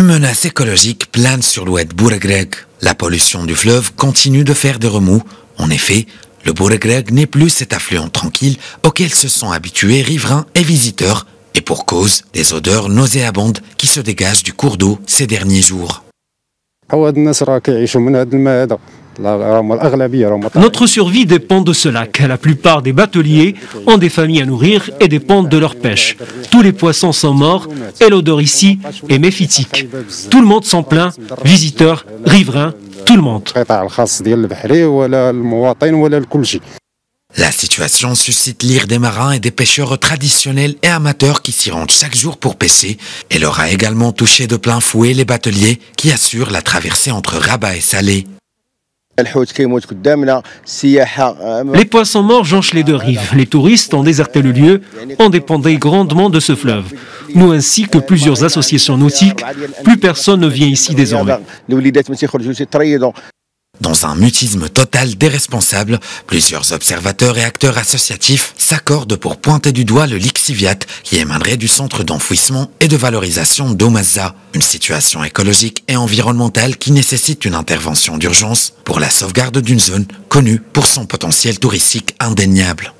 Une menace écologique plane sur l'oued Bouregreg. La pollution du fleuve continue de faire des remous. En effet, le Bouregreg n'est plus cet affluent tranquille auquel se sont habitués riverains et visiteurs, et pour cause, des odeurs nauséabondes qui se dégagent du cours d'eau ces derniers jours. Notre survie dépend de ce lac. La plupart des bateliers ont des familles à nourrir et dépendent de leur pêche. Tous les poissons sont morts et l'odeur ici est méphitique. Tout le monde s'en plaint, visiteurs, riverains, tout le monde. La situation suscite l'ire des marins et des pêcheurs traditionnels et amateurs qui s'y rendent chaque jour pour pêcher. Elle aura également touché de plein fouet les bateliers qui assurent la traversée entre Rabat et Salé. Les poissons morts jonchent les deux rives. Les touristes ont déserté le lieu, on dépendait grandement de ce fleuve. Nous ainsi que plusieurs associations nautiques, plus personne ne vient ici désormais. Dans un mutisme total des responsables, plusieurs observateurs et acteurs associatifs s'accordent pour pointer du doigt le lixiviat qui émanerait du centre d'enfouissement et de valorisation d'Oumazza. Une situation écologique et environnementale qui nécessite une intervention d'urgence pour la sauvegarde d'une zone connue pour son potentiel touristique indéniable.